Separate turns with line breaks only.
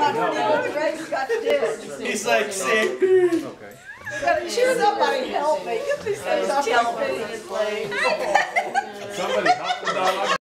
Greg's got to do it.
He's like sick.
Okay.
Cheer somebody help me. Get these things off my face.
Somebody help the dog.